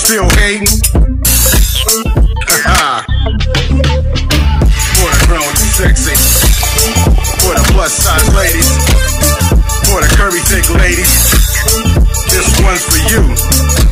still hating? For the grown and sexy, for the plus size ladies, for the curvy thick ladies, this one's for you.